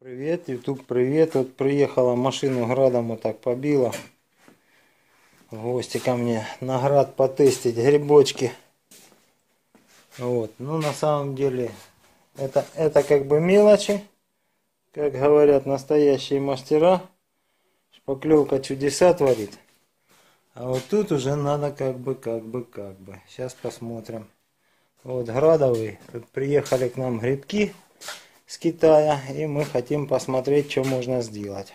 Привет, YouTube, привет. Вот приехала машину градом, вот так побила. В гости ко мне на град потестить грибочки. Вот, ну на самом деле это как бы мелочи. Как говорят настоящие мастера, шпаклевка чудеса творит. А вот тут уже надо как бы. Сейчас посмотрим. Вот градовый. Тут приехали к нам грибки с Китая, и мы хотим посмотреть, что можно сделать.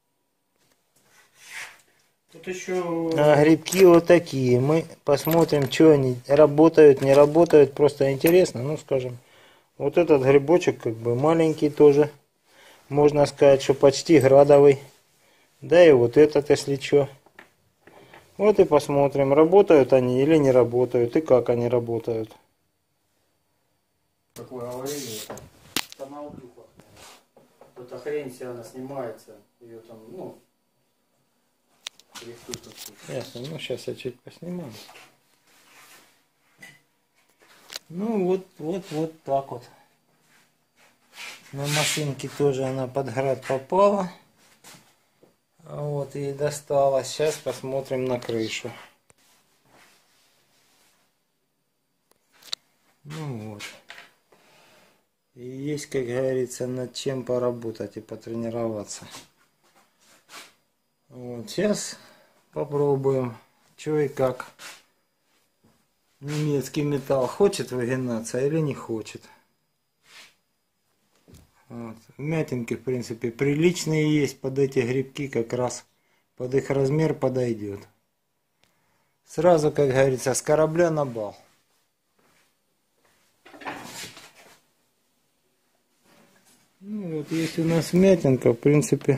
Тут еще... А грибки вот такие. Мы посмотрим, что они работают, не работают. Просто интересно. Ну, скажем, вот этот грибочек как бы маленький тоже. Можно сказать, что почти градовый. Да и вот этот, если что. Вот и посмотрим, работают они или не работают, и как они работают. Как вы говорили, это на утюгах. Эта хрень вся, она снимается. Ее там, ну... Ясно, ну сейчас я чуть поснимаю. Ну вот так вот. На машинке тоже она под град попала. Вот, и досталось. Сейчас посмотрим на крышу. Ну вот. И есть, как говорится, над чем поработать и потренироваться. Вот, сейчас попробуем, что и как. Немецкий металл хочет выгинаться или не хочет. Вот. Вмятинки, в принципе, приличные есть под эти грибки, как раз под их размер подойдет. Сразу, как говорится, с корабля на бал. Ну, вот есть у нас вмятинка, в принципе,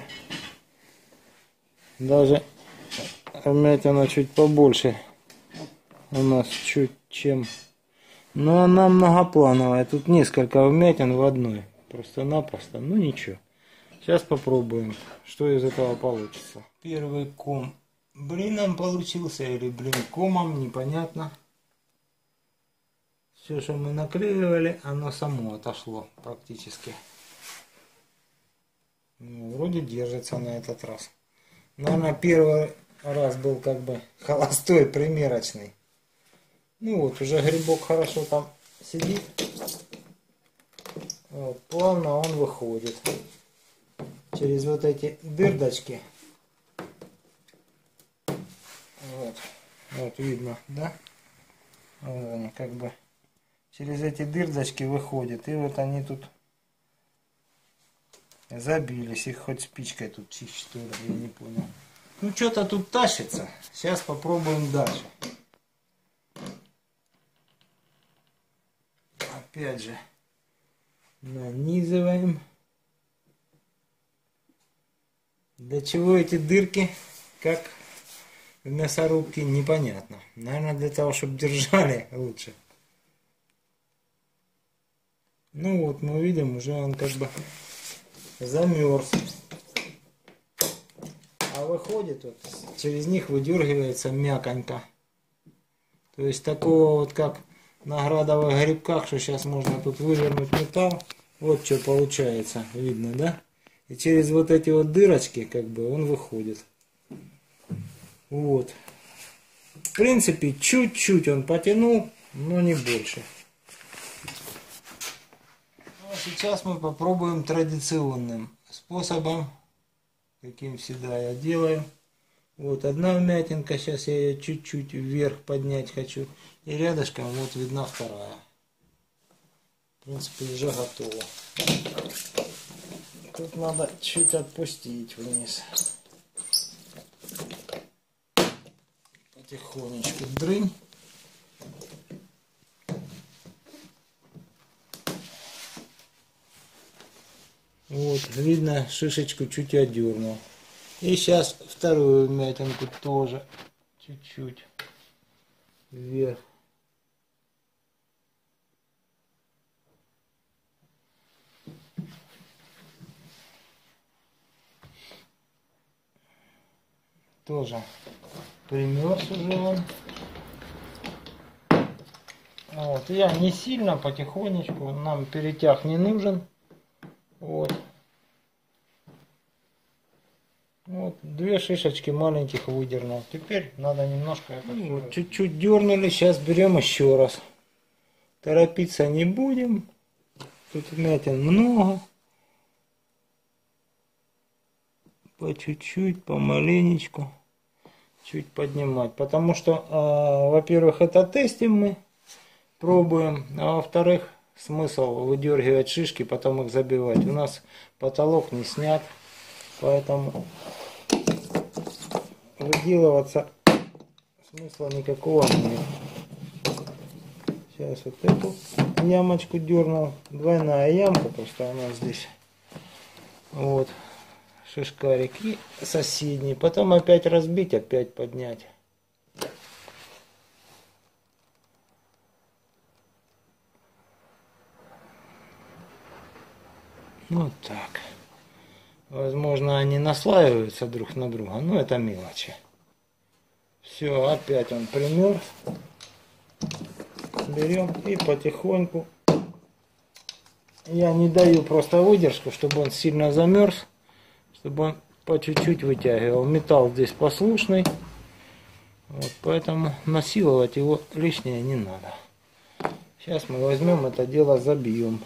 даже вмятина чуть побольше у нас чуть чем. Но она многоплановая, тут несколько вмятин в одной. Просто-напросто, ну ничего. Сейчас попробуем, что из этого получится. Первый ком блином получился или блин комом, непонятно. Все, что мы наклеивали, оно само отошло практически. Ну, вроде держится на этот раз. Наверное, первый раз был как бы холостой, примерочный. Ну вот, уже грибок хорошо там сидит. Вот, плавно он выходит через вот эти дырдочки. Вот видно, да? Вот они как бы через эти дырдочки выходят. И вот они тут забились. Их хоть спичкой тут чисть, что ли, я не понял. Ну что-то тут тащится. Сейчас попробуем дальше. Опять же. Нанизываем. Для чего эти дырки, как в мясорубке, непонятно. Наверное, для того, чтобы держали лучше. Ну вот, мы видим, уже он как бы замерз. А выходит, вот, через них выдергивается мяконька. То есть такого вот, как на градовых грибках, что сейчас можно тут вывернуть металл. Вот что получается, видно, да? И через вот эти вот дырочки, как бы, он выходит. Вот. В принципе, чуть-чуть он потянул, но не больше. Ну, а сейчас мы попробуем традиционным способом, каким всегда я делаю. Вот одна вмятинка, сейчас я ее чуть-чуть вверх поднять хочу. И рядышком вот видна вторая. В принципе, уже готово. Тут надо чуть отпустить вниз. Потихонечку дрынь. Вот, видно, шишечку чуть отдернул. И сейчас вторую вмятинку тоже чуть-чуть вверх. Тоже примерз уже он. Вот, я не сильно, потихонечку, нам перетяг не нужен. Вот. Вот 2 шишечки маленьких выдернул. Теперь надо немножко это вот чуть-чуть дернули. Сейчас берем еще раз. Торопиться не будем. Тут вмятин много. По чуть-чуть, помаленечку. Чуть поднимать. Потому что, во-первых, это тестим мы. Пробуем. А во-вторых, смысл выдергивать шишки, потом их забивать. У нас потолок не снят. Поэтому выделываться смысла никакого нет. Сейчас вот эту ямочку дернул. Двойная ямка просто у нас здесь. Вот. Шишкарик. И соседний. Потом опять разбить, опять поднять. Вот так. Возможно, они наслаиваются друг на друга, но это мелочи. Все, опять он примерз. Берем и потихоньку. Я не даю просто выдержку, чтобы он сильно замерз, чтобы он по чуть-чуть вытягивал. Металл здесь послушный, вот, поэтому насиловать его лишнее не надо. Сейчас мы возьмем это дело, забьем.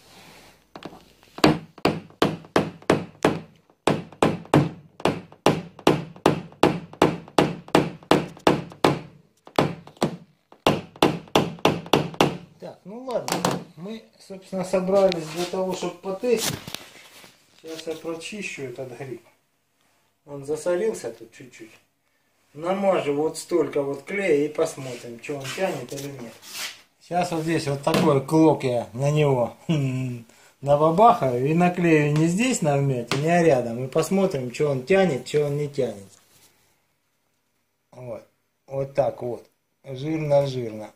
Так, ну ладно, мы, собственно, собрались для того, чтобы потестить. Сейчас я прочищу этот гриб. Он засолился тут чуть-чуть. Намажу вот столько вот клея и посмотрим, что он тянет или нет. Сейчас вот здесь вот такой клок я на него набабахаю и наклею не здесь на вмятине, а рядом. И посмотрим, что он тянет, что он не тянет. Вот, вот так вот, жирно-жирно.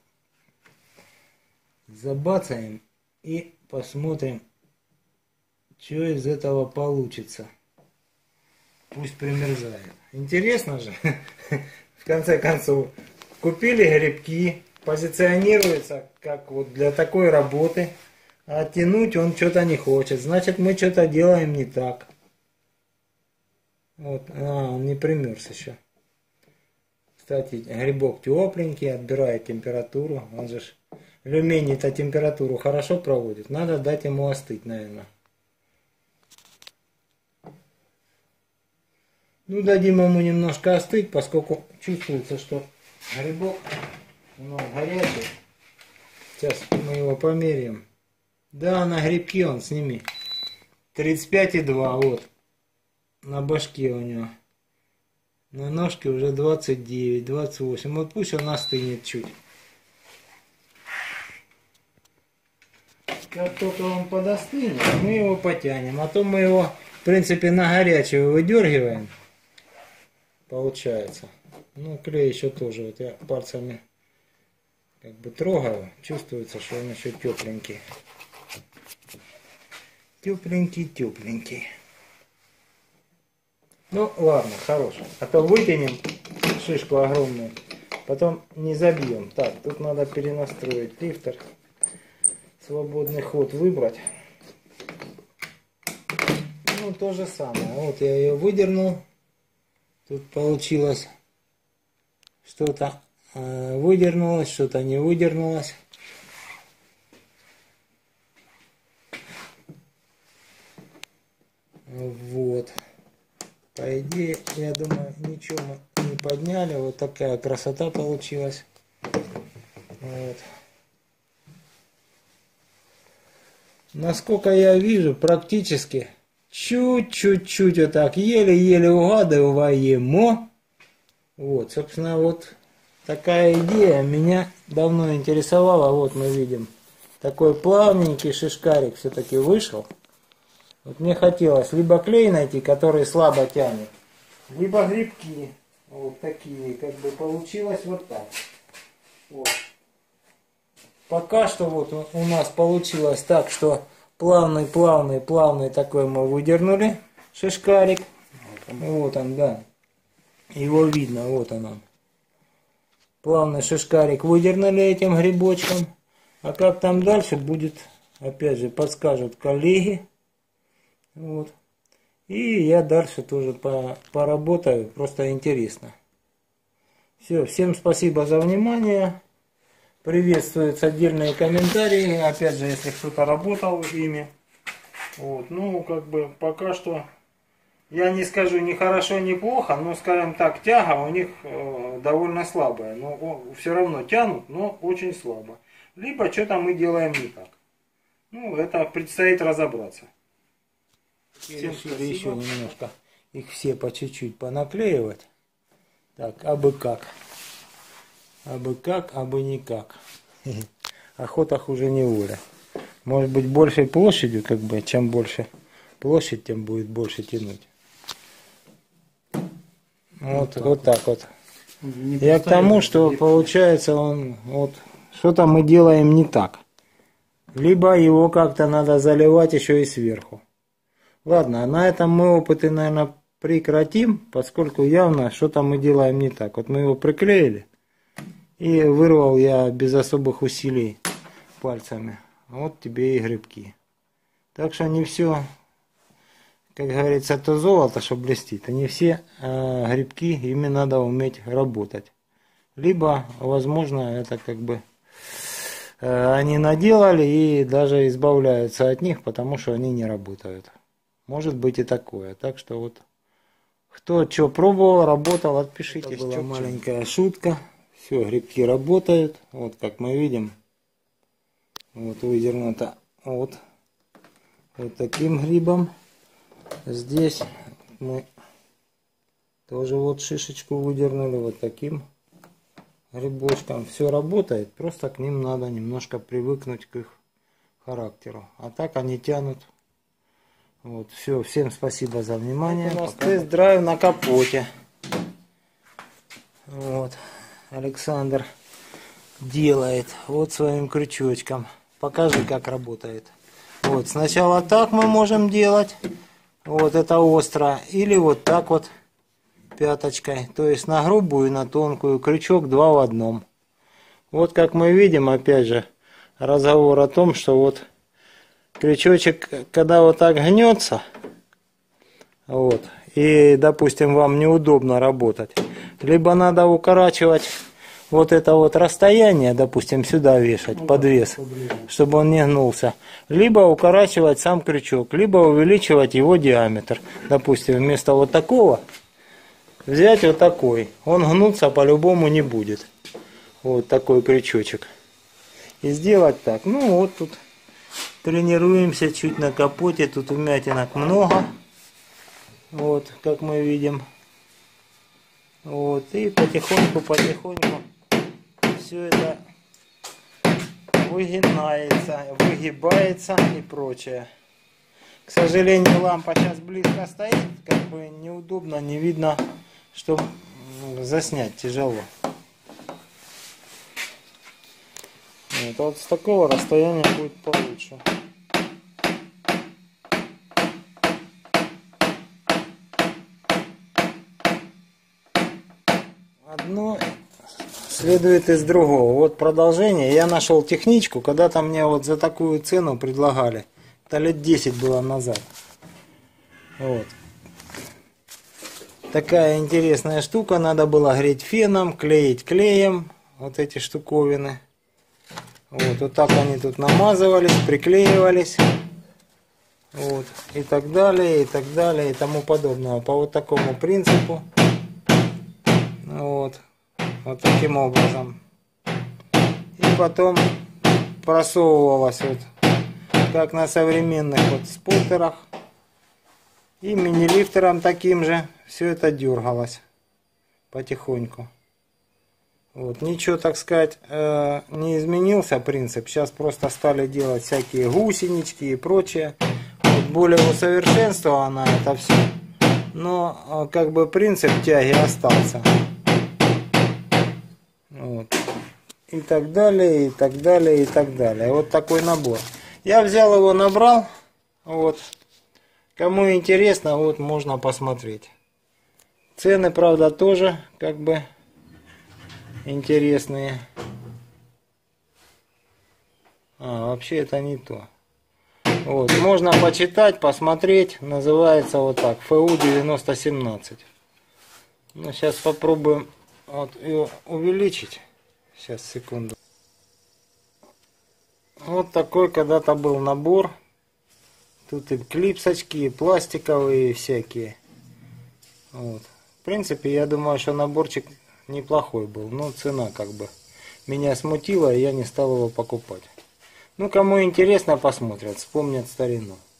Забацаем и посмотрим, что из этого получится. Пусть примерзает. Интересно же. В конце концов, купили грибки, позиционируется как вот для такой работы, а тянуть он что-то не хочет. Значит, мы что-то делаем не так. Вот, он не примерз еще. Кстати, грибок тепленький, отбирает температуру. Он же алюминий-то температуру хорошо проводит. Надо дать ему остыть, наверное. Ну, дадим ему немножко остыть, поскольку чувствуется, что грибок у нас горячий. Сейчас мы его померяем. Да, на грибке он, сними. 35,2, вот. На башке у него. На ножке уже 29, 28. Вот пусть он остынет чуть. Как только он подостынет, мы его потянем. А то мы его, в принципе, на горячего выдергиваем. Получается. Ну, клей еще тоже. Вот я пальцами как бы трогаю. Чувствуется, что он еще тепленький. Тепленький, тепленький. Ну, ладно, хорош. А то вытянем шишку огромную. Потом не забьем. Так, тут надо перенастроить лифтер. Свободный ход выбрать. Ну, то же самое. Вот я ее выдернул. Тут получилось что-то выдернулось, что-то не выдернулось. Вот. По идее, я думаю, ничего мы не подняли. Вот такая красота получилась. Вот. Насколько я вижу, практически чуть-чуть вот так, еле-еле угадываемо. Вот, собственно, вот такая идея меня давно интересовала. Вот мы видим, такой плавненький шишкарик все-таки вышел. Вот мне хотелось либо клей найти, который слабо тянет, либо грибки. Вот такие, как бы получилось вот так. Вот. Пока что вот у нас получилось так, что плавный такой мы выдернули шишкарик. Вот он, да. Его видно, вот он. Плавный шишкарик выдернули этим грибочком. А как там дальше будет, опять же, подскажут коллеги. Вот. И я дальше тоже поработаю, просто интересно. Все, всем спасибо за внимание. Приветствуются отдельные комментарии. Опять же, если кто-то работал ими. Вот, ну, как бы пока что, я не скажу ни хорошо, ни плохо, но, скажем так, тяга у них довольно слабая. Но все равно тянут, но очень слабо. Либо что-то мы делаем не так. Ну, это предстоит разобраться. Всем решили еще немножко их все по чуть-чуть понаклеивать. Так, абы как. Абы как, абы никак. Охота хуже неволя. Может быть, большей площадью, как бы, чем больше площадь, тем будет больше тянуть. Вот так вот. Я к тому, что получается вот что-то мы делаем не так. Либо его как-то надо заливать еще и сверху. Ладно, на этом мы опыты, наверное, прекратим, поскольку явно что-то мы делаем не так. Вот мы его приклеили и вырвал я без особых усилий пальцами. Вот тебе и грибки. Так что не все, как говорится, то золото, что блестит. А не все грибки, ими надо уметь работать. Либо, возможно, это как бы они наделали и даже избавляются от них, потому что они не работают. Может быть и такое. Так что вот, кто что пробовал, работал, отпишитесь. Это была маленькая шутка. Все, грибки работают. Вот как мы видим. Вот выдернуто вот таким грибом. Здесь мы тоже вот шишечку выдернули вот таким грибочком. Все работает, просто к ним надо немножко привыкнуть к их характеру. А так они тянут. Вот, все, всем спасибо за внимание. Это у нас тест-драйв на капоте. Вот, Александр делает вот своим крючочком. Покажи, как работает. Вот, сначала так мы можем делать. Вот это остро. Или вот так вот пяточкой. То есть на грубую и на тонкую. Крючок 2 в 1. Вот как мы видим, опять же, разговор о том, что вот крючочек, когда вот так гнется, вот, и, допустим, вам неудобно работать, либо надо укорачивать вот это вот расстояние, допустим, сюда вешать, подвес, чтобы он не гнулся, либо укорачивать сам крючок, либо увеличивать его диаметр. Допустим, вместо вот такого взять вот такой, он гнуться по-любому не будет. Вот такой крючочек. И сделать так. Ну вот тут тренируемся чуть на капоте, тут вмятинок много. Вот, как мы видим. Вот, и потихоньку все это выгинается, выгибается и прочее. К сожалению, лампа сейчас близко стоит, как бы неудобно, не видно, что заснять тяжело. Вот с такого расстояния будет получше. Одно следует из другого. Вот продолжение. Я нашел техничку, когда-то мне вот за такую цену предлагали. Это лет 10 было назад. Вот. Такая интересная штука. Надо было греть феном, клеить клеем. Вот эти штуковины. Вот так они тут намазывались, приклеивались. Вот. И так далее, и так далее, и тому подобное. По вот такому принципу. Вот. Вот таким образом. И потом просовывалось вот, как на современных вот споттерах. И мини-лифтером таким же все это дергалось потихоньку. Вот. Ничего, так сказать, не изменился принцип. Сейчас просто стали делать всякие гусенички и прочее. Вот более усовершенствовано это все. Но как бы принцип тяги остался. Вот. И так далее, и так далее, и так далее. Вот такой набор. Я взял его, набрал. Вот. Кому интересно, вот можно посмотреть. Цены, правда, тоже как бы интересные. Вообще это не то. Вот, можно почитать, посмотреть. Называется вот так. ФУ 9017. Ну, сейчас попробуем вот ее увеличить. Сейчас, секунду. Вот такой когда-то был набор. Тут и клипсочки, и пластиковые, и всякие. Вот. В принципе, я думаю, что наборчик неплохой был. Но цена как бы меня смутила, и я не стал его покупать. Ну, кому интересно, посмотрят, вспомнят старину.